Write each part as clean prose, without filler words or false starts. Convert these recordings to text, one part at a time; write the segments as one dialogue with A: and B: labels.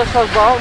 A: шлагбаум.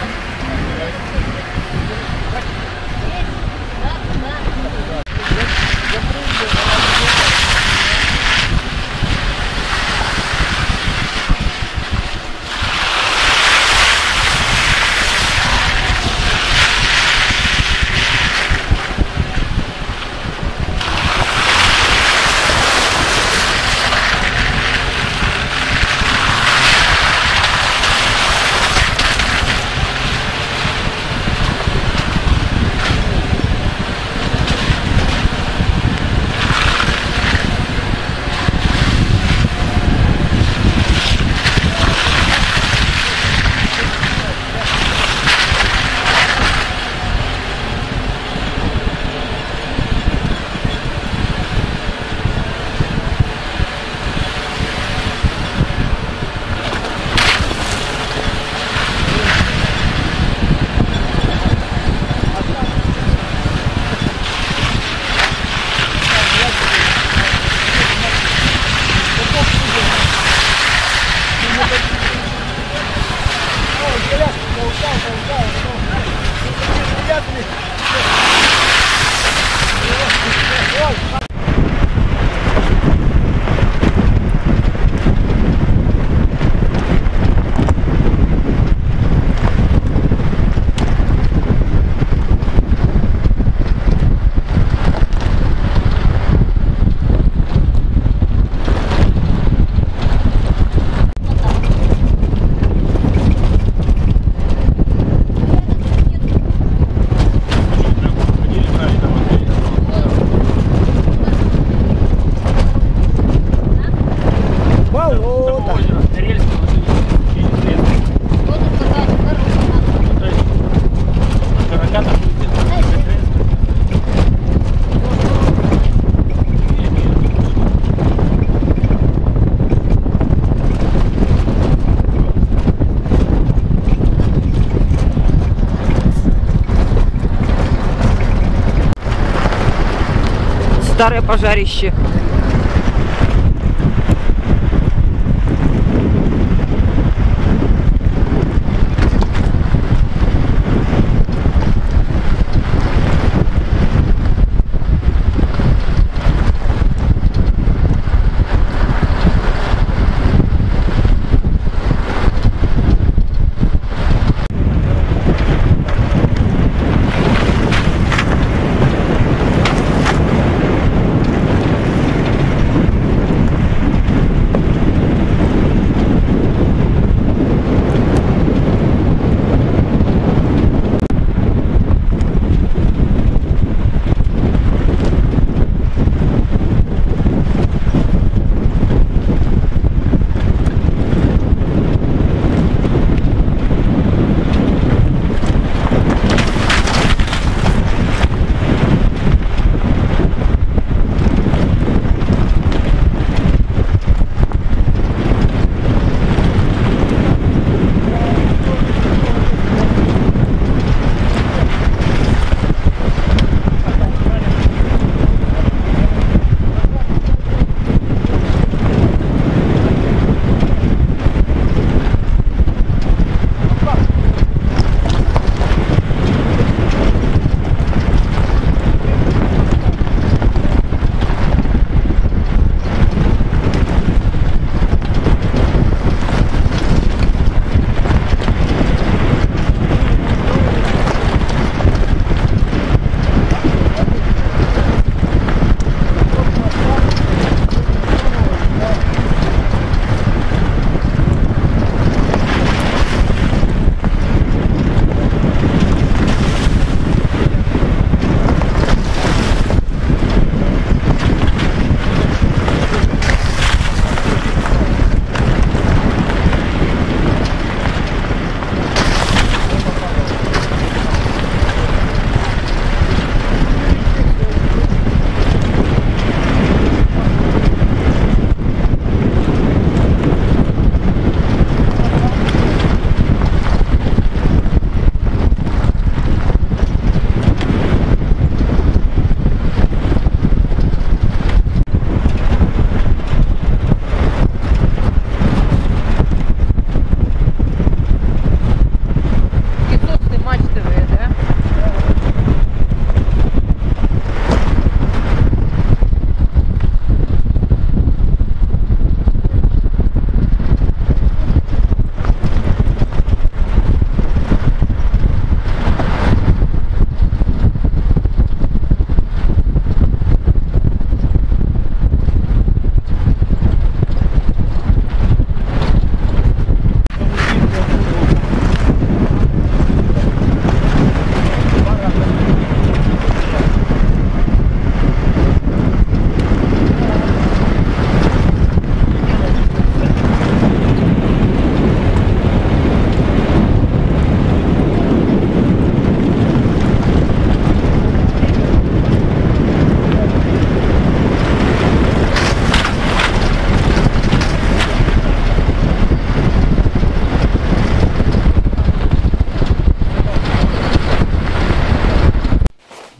A: Старое пожарище.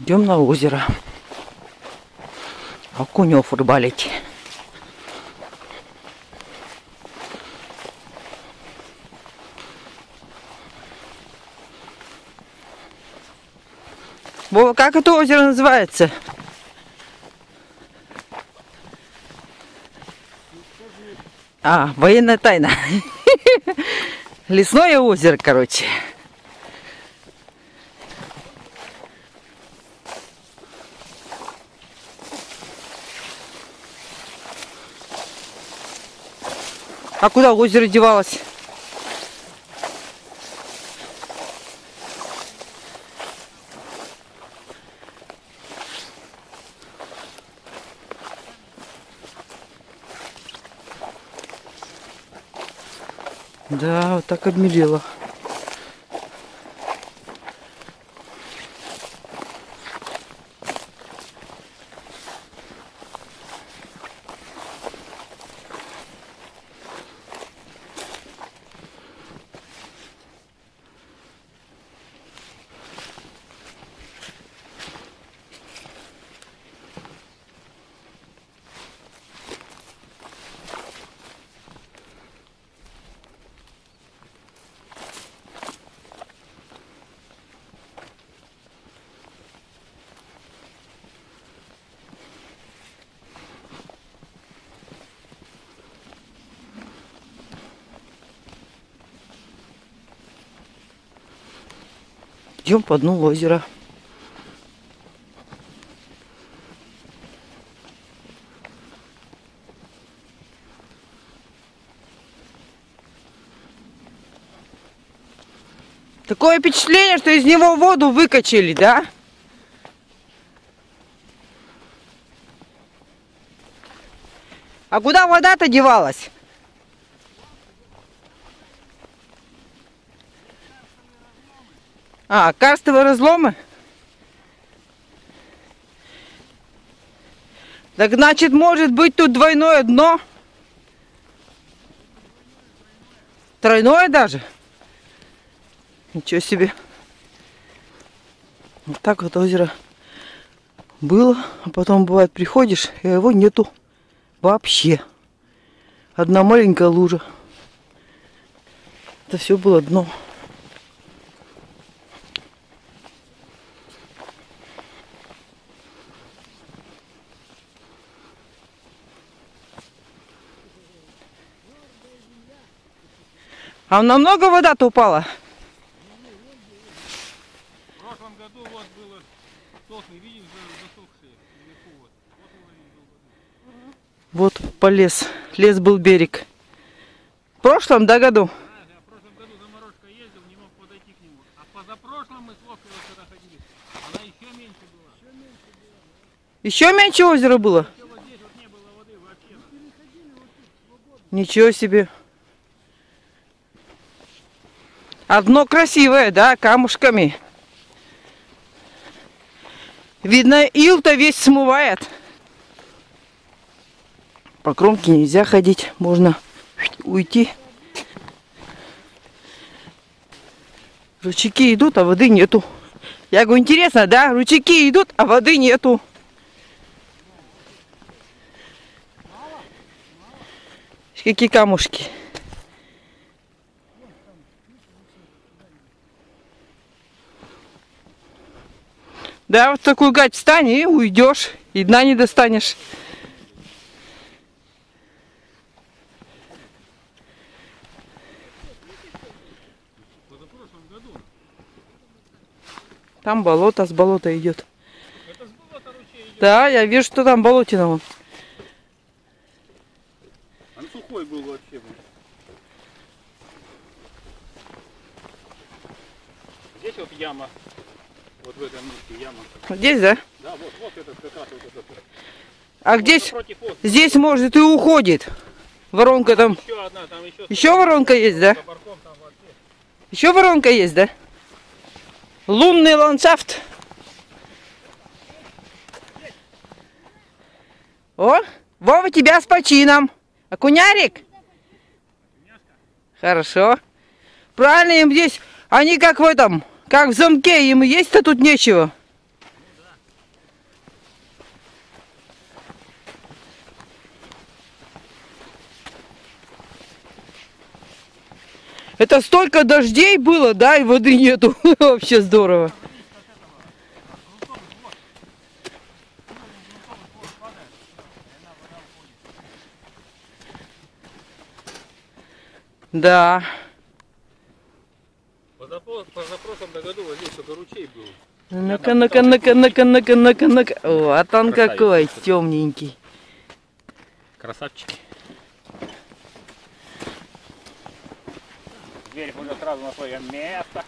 A: Идем на озеро. Окунев рыбалить. Вова, как это озеро называется? А, военная тайна. Лесное озеро, короче. А куда озеро девалось? Да, вот так обмелело. Идем по дну озера. Такое впечатление, что из него воду выкачали, да? А куда вода-то девалась? А, карстовые разломы? Так значит, может быть тут двойное дно? Тройное даже? Ничего себе. Вот так вот озеро было. А потом, бывает, приходишь, и его нету вообще. Одна маленькая лужа. Это все было дно. А намного вода-то упала?
B: В прошлом году вот было сосны, видишь, засохшие.
A: Вот полез. Лес был берег. В прошлом, да, году?
B: Да, в прошлом году заморозка ездил, не мог подойти к нему. А позапрошлом мы с Вовкой вот сюда ходили. Она еще меньше была.
A: Еще меньше озера было?
B: Еще вот здесь вот не было воды вообще.
A: Ничего себе. А дно красивое, да, камушками. Видно, ил-то весь смывает. По кромке нельзя ходить, можно уйти. Ручейки идут, а воды нету. Я говорю, интересно, да? Ручейки идут, а воды нету. Какие камушки. Да, вот такую гать встань и уйдешь, и дна не достанешь. Там болото, с болота идет.
B: Это с болота ручей идет.
A: Да, я вижу, что там болотина.
B: Он сухой был вообще. Здесь вот яма. Вот в этом месте яма.
A: Здесь, да?
B: Да, вот этот как раз вот этот.
A: А
B: Вот
A: здесь,
B: напротив озера.
A: здесь может и уходит. Воронка там.
B: Еще одна, там еще.
A: Еще воронка есть, да?
B: За парком там вообще.
A: Еще воронка есть, да? Лунный ландшафт. О, Вова, тебя с почином. Окунярик? Хорошо. Правильно, им здесь, они как в этом, как в замке, им есть-то тут нечего. Это столько дождей было, да, и воды нету. Вообще здорово. Да.
B: Позапрошлом году вот здесь только ручей был.
A: Ну-ка. Вот он какой темненький.
B: Красавчики. Зверь уже сразу на свое место.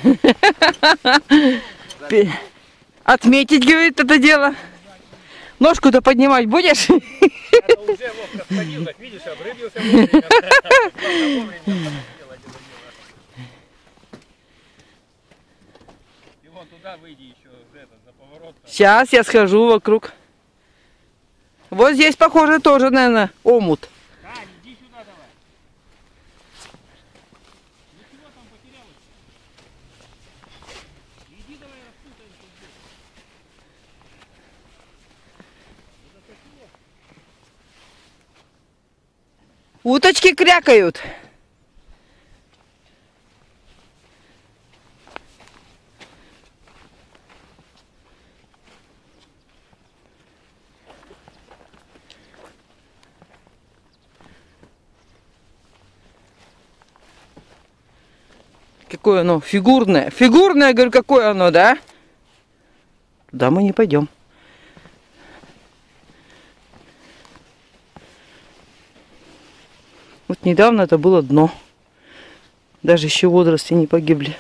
A: Отметить, говорит, это дело. Ножку-то поднимать будешь?
B: Это уже ловко сходил, так видишь, обрыбился вовремя. И вон туда выйди еще за поворот.
A: Сейчас я схожу вокруг. Вот здесь, похоже, тоже, наверное, омут.
B: Да, иди сюда давай. Ну чего там потерялось? Иди давай распутаемся здесь.
A: Уточки крякают. Какое оно фигурное. Фигурное, говорю, какое оно, да? Туда мы не пойдем. Вот недавно это было дно. Даже еще водоросли не погибли.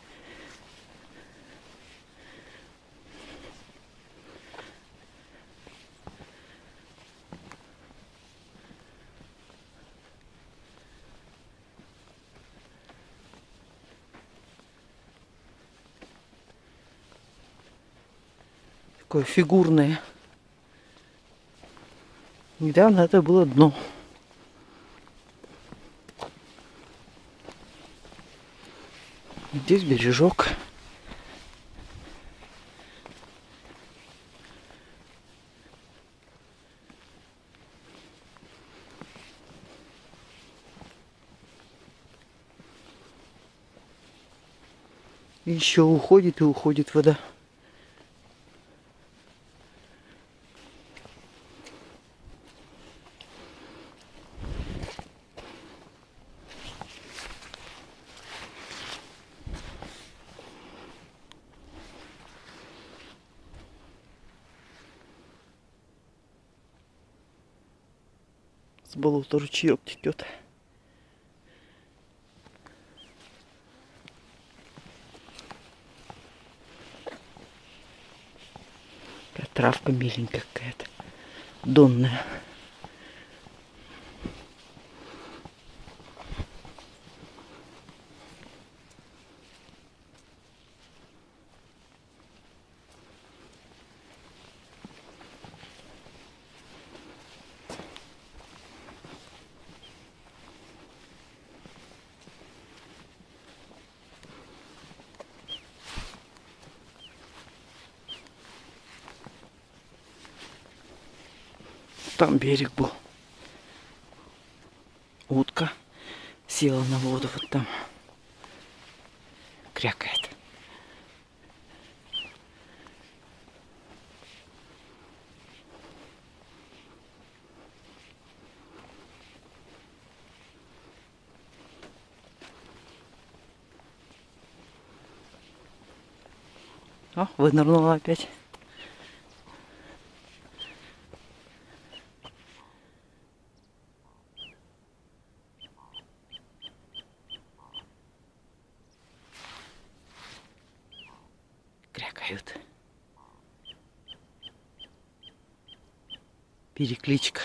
A: Такое фигурное. Недавно это было дно. Здесь бережок. Еще уходит и уходит вода. С болота ручеек текет. Травка миленькая какая-то. Донная. Там берег был. Утка села на воду вот там. Крякает. О, вынырнула опять. Крякают. Перекличка.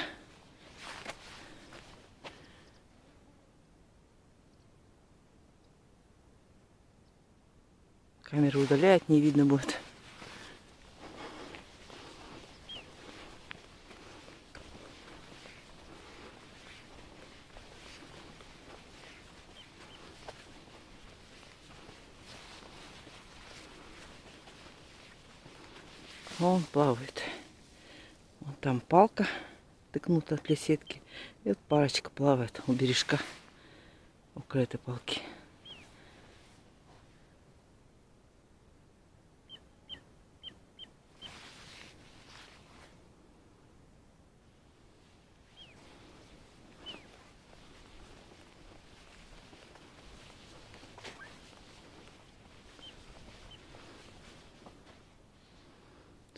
A: Камеру удаляет, не видно будет. Он плавает. Вон там палка тыкнута для сетки. И вот парочка плавает у бережка около этой палки.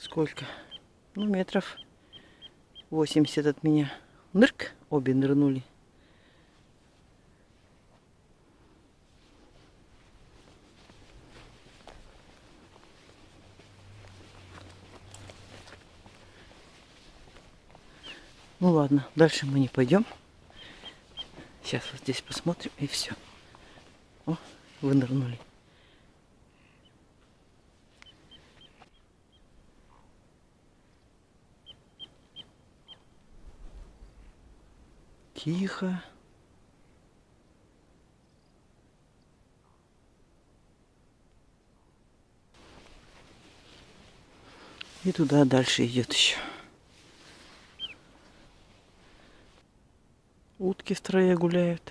A: сколько? Ну, метров 80 от меня. Нырк, обе нырнули. Ну ладно, дальше мы не пойдем. Сейчас вот здесь посмотрим и все. О, вынырнули. Тихо. И туда дальше идет еще. Утки в траве гуляют.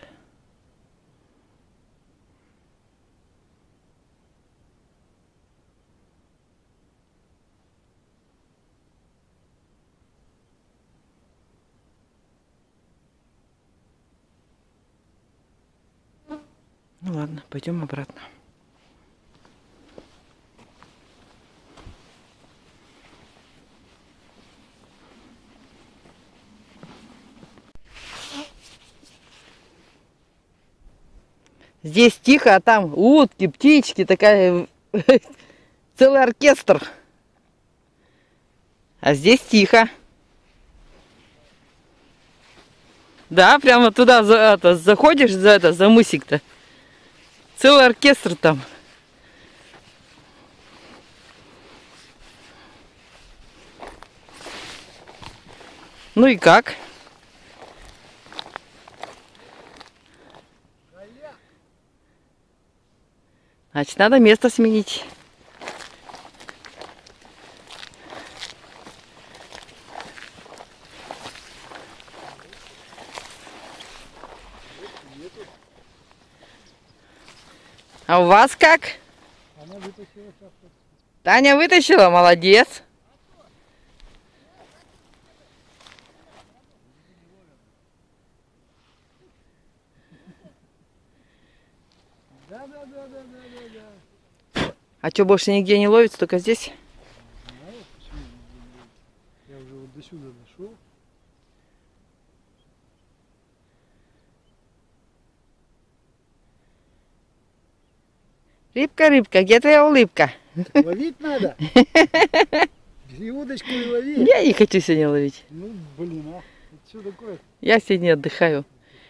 A: Ну ладно, пойдем обратно. Здесь тихо, а там утки, птички, такая целый оркестр. А здесь тихо. Да, прямо туда заходишь за мысик-то. Целый оркестр там. Ну и как? Значит, надо место сменить. А у вас как?
B: Она вытащила шапку.
A: Таня вытащила, молодец.
B: Да.
A: А что, больше нигде не ловится, только здесь?
B: Не знаю, почему. Я уже вот до сюда дошел.
A: Рыбка, рыбка, где твоя улыбка?
B: Так ловить надо. Бери удочку и лови.
A: Я не хочу сегодня ловить.
B: Ну, блин, а. Это что такое?
A: Я сегодня отдыхаю.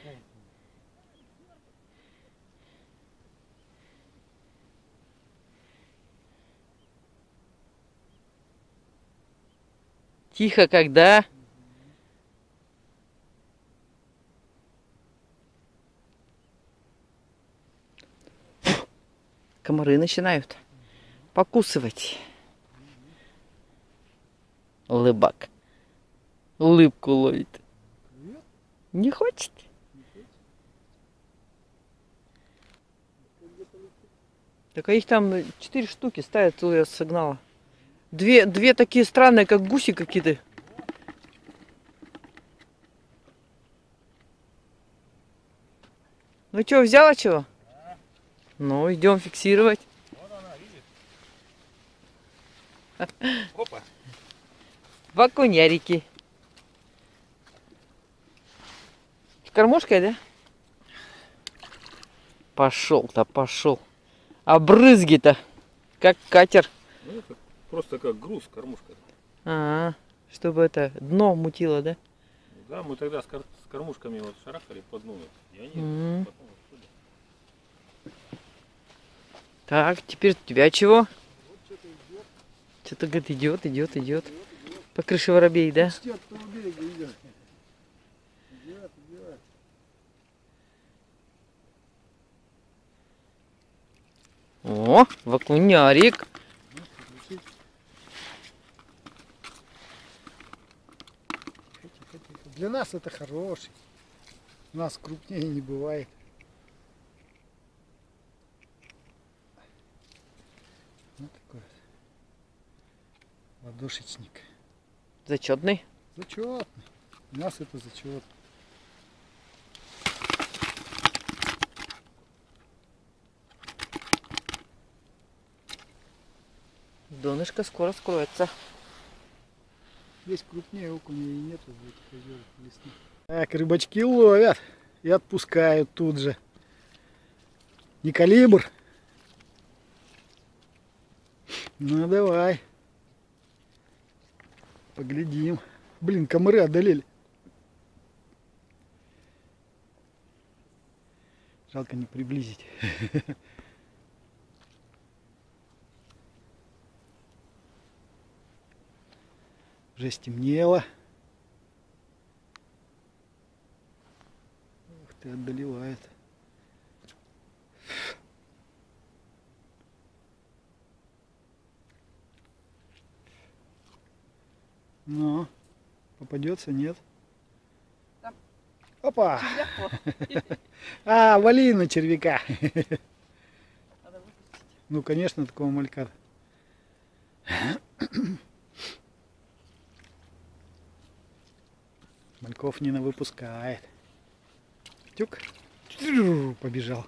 A: Тихо, когда? Комары начинают покусывать. Улыбак. Улыбку ловит. Не хочет? Так а их там 4 штуки ставят, целую я согнала. Две такие странные, как гуси какие-то. Ну что, взяла чего? Ну, идем фиксировать.
B: Вот она, видишь? Опа.
A: Вакунярики. С кормушкой, да? Пошел-то, пошел. А брызги-то, как катер.
B: Ну, это просто как груз, кормушка.
A: Чтобы это дно мутило, да?
B: Да, мы тогда с кормушками вот шарахали по дну. И они потом отсюда.
A: Так, теперь у тебя чего? Что-то, говорит, идет. По крыше воробей, да? О, вакунярик.
B: Для нас это хороший. У нас крупнее не бывает. Вот такой вот ладошечник.
A: Зачетный.
B: Зачетный. У нас это зачет.
A: Донышко скоро скроется.
C: Здесь крупнее окуня и нету в этих озерах лесных. Так, рыбачки ловят и отпускают тут же. Не калибр. Ну давай. Поглядим. Блин, комары одолели. Жалко не приблизить. Уже стемнело. Ух ты, одолевает. Ну, попадется, нет?
A: Там.
C: Опа! А, вали на червяка. Ну, конечно, такого малька. Мальков не выпускает. Тюк. Побежал.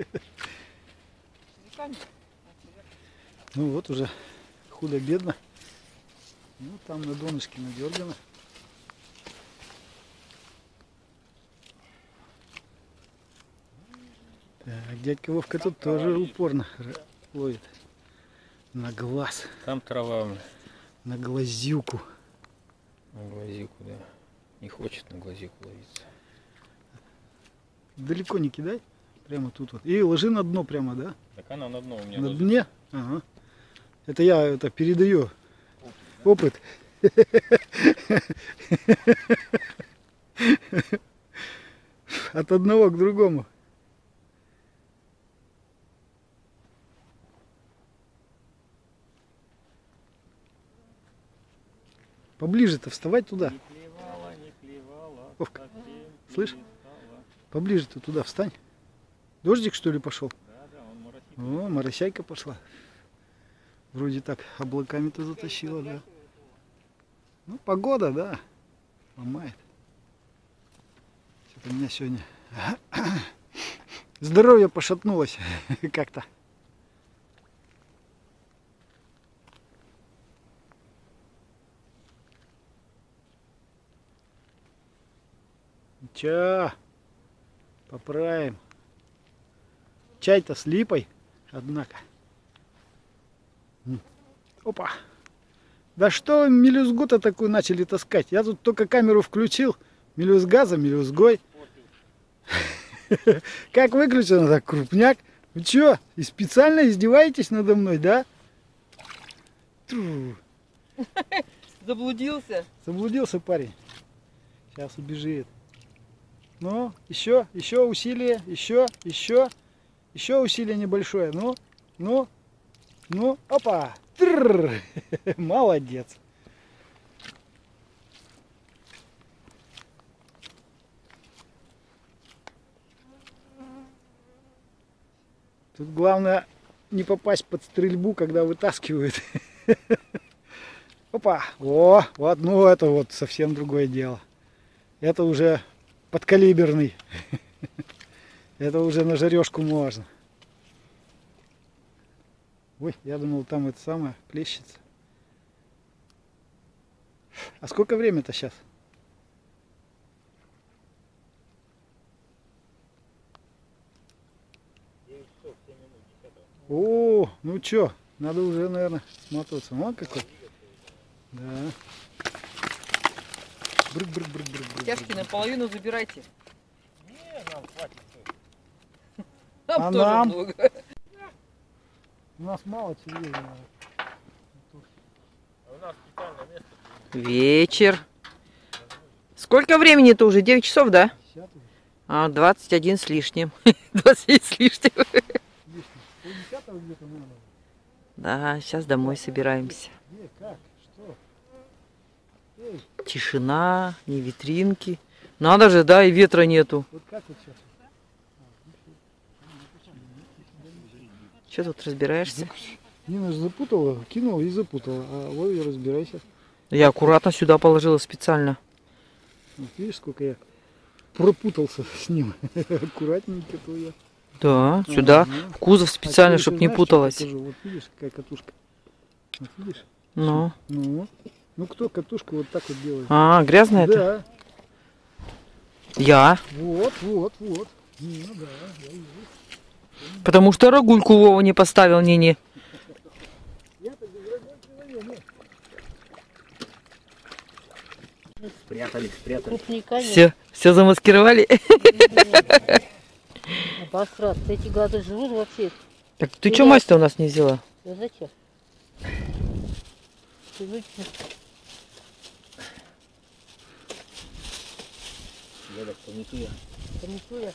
C: Ну вот уже худо-бедно. Ну там на донышке надергано. Так, дядька Вовка тут тоже упорно ловит. На глаз.
B: Там трава.
C: На глазюку.
B: На глазику, да. Не хочет на глазику ловиться.
C: Далеко не кидай. Прямо тут вот. И ложи на дно прямо, да?
B: Так она на дно у меня
C: На
B: ложится.
C: дне? Ага. Это я передаю опыт. От одного к другому. Поближе-то вставать туда.
B: Не клевала,
C: Вовка,
B: совсем
C: слышь?
B: перестала.
C: Поближе-то туда встань. Дождик что ли пошел?
B: Да, он моросит.
C: О, моросяйка пошла. Вроде так облаками-то затащила, да. Ну, погода, да. Ломает. Что-то у меня сегодня здоровье пошатнулось как-то. Ча, поправим. Чай-то с липой, однако. Опа. Да что мелюзгу-то такую начали таскать? Я тут только камеру включил. Мелюзга за мелюзгой. Как выключено, так крупняк. Вы что, и специально издеваетесь надо мной, да? Тру.
A: Заблудился.
C: Заблудился парень. Сейчас убежит. Ну, еще усилие, еще усилие небольшое. Ну, опа! Трррр. Молодец. Тут главное не попасть под стрельбу, когда вытаскивают. Опа! О, вот, ну это вот совсем другое дело. Это уже подкалиберный. Это уже на жарежку можно. Ой, я думал, там это самое плещется. А сколько время-то сейчас? О, ну чё, надо уже, наверное, смотаться. Вон какой. Да. Брык.
A: Тяжки наполовину забирайте.
B: Не, нам хватит.
A: Нам
C: А
A: тоже
C: нам?
A: много.
C: У нас мало телевизора.
B: А у нас специальное место.
A: Вечер. Сколько времени-то уже? 9 часов, да?
C: 10 уже.
A: А, 21 с лишним. 21 с лишним.
C: Лишний. Полдесятого где-то надо.
A: Да, сейчас домой собираемся.
C: Где, как, что? Эй,
A: Тишина, ни витринки. Надо же, да, и ветра нету.
C: вот как вот сейчас?
A: Что тут разбираешься?
C: Нина же запутала, кинула и запутала. А Вове разбирайся.
A: Я аккуратно сюда положила специально.
C: Вот видишь, сколько я пропутался с ним. Аккуратненько-то я.
A: Да, сюда,
C: Ага.
A: в кузов специально,
C: А теперь
A: чтобы
C: ты
A: не
C: знаешь, что
A: путалась.
C: покажу? Вот видишь, какая катушка. Вот видишь?
A: Ну,
C: Ну, Ну кто катушку вот так вот делает?
A: А, грязная это?
C: Да.
A: Я.
C: Вот. Ну да, я вижу.
A: Потому что рогульку Вова не поставил Нине.
C: Я-то без рогульки нет.
B: Спрятали.
D: Крупника нет.
A: Все замаскировали.
D: Обосраться. Эти гады живут вообще.
A: Так ты что мазь-то у нас не взяла?
D: Да зачем? Привычно.
B: Деда, помету я.
D: Помету я.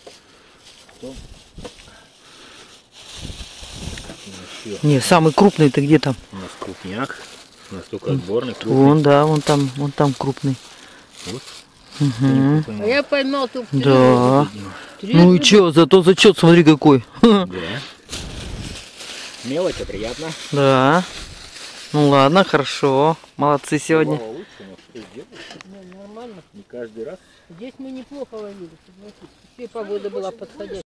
A: Не, самый крупный ты где там?
B: У нас крупняк. У нас только отборный, крупный.
A: Вон, да, вон там крупный.
B: Вот.
A: Угу.
D: А я поймал тут
A: Да.
D: трезвую.
A: Ну и чё, зато зачет, смотри какой.
B: Да. Мелочь, а приятно.
A: Да. Ну ладно, хорошо. Молодцы сегодня.
B: Вова лучше, но что сделать?
D: Ну, нормально.
B: Не каждый раз.
D: Здесь мы неплохо ловили, согласись. Еще и погода была подходящая.